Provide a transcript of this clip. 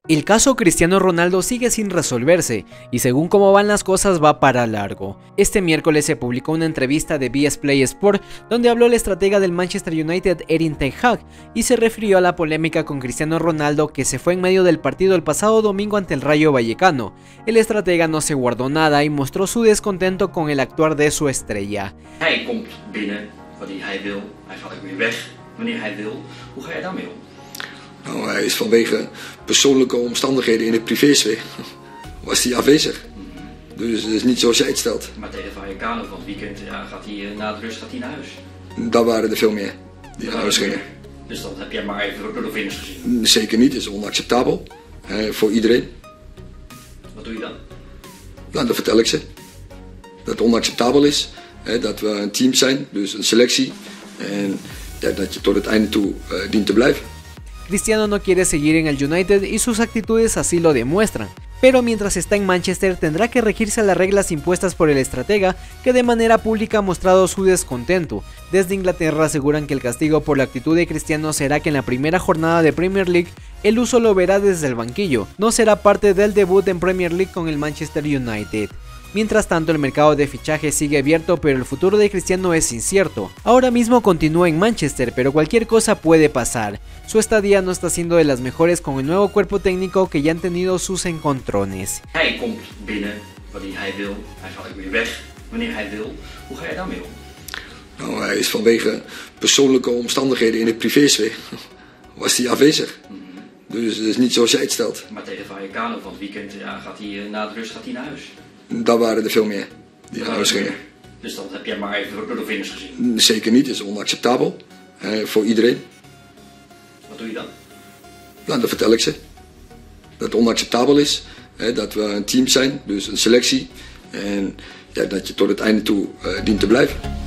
El caso Cristiano Ronaldo sigue sin resolverse y según cómo van las cosas va para largo. Este miércoles se publicó una entrevista de BS Play Sport donde habló el estratega del Manchester United Erik ten Hag y se refirió a la polémica con Cristiano Ronaldo que se fue en medio del partido el pasado domingo ante el Rayo Vallecano. El estratega no se guardó nada y mostró su descontento con el actuar de su estrella. Hij komt binnen wanneer hij wil, hij gaat ook weer weg wanneer hij wil. Hoe ga je daarmee om? Nou, hij is vanwege persoonlijke omstandigheden in de privésfeer was hij afwezig. Dus het is niet zoals jij het stelt. Maar tegen Vallecano van het weekend gaat hij na de rust naar huis. Dat waren er veel meer die naar huis gingen. Dus dat heb jij maar even door de vingers gezien? Zeker niet, het is onacceptabel voor iedereen. Wat doe je dan? Nou, dat vertel ik ze. Dat het onacceptabel is, dat we een team zijn, dus een selectie. En dat je tot het einde toe dient te blijven. Cristiano no quiere seguir en el United y sus actitudes así lo demuestran, pero mientras está en Manchester tendrá que regirse a las reglas impuestas por el estratega que de manera pública ha mostrado su descontento. Desde Inglaterra aseguran que el castigo por la actitud de Cristiano será que en la primera jornada de Premier League el uso lo verá desde el banquillo, no será parte del debut en Premier League con el Manchester United. Mientras tanto, el mercado de fichajes sigue abierto, pero el futuro de Cristiano es incierto. Ahora mismo continúa en Manchester, pero cualquier cosa puede pasar. Su estadía no está siendo de las mejores con el nuevo cuerpo técnico que ya han tenido sus encontrones. Hij komt binnen wanneer hij wil, hij gaat ook weer weg wanneer hij wil. Hoe ga je daarmee om? Nou, hij is vanwege persoonlijke omstandigheden in de privésfeer was hij afwezig. Dus het is niet zoals jij het stelt. Maar tegen Vallecano van het weekend gaat hij na de rust naar huis. Dat waren er veel meer die naar huis gingen. Dus dat heb jij maar even door de vingers gezien? Zeker niet, het is onacceptabel voor iedereen. Wat doe je dan? Nou, dat vertel ik ze. Dat het onacceptabel is, dat we een team zijn, dus een selectie. En dat je tot het einde toe dient te blijven.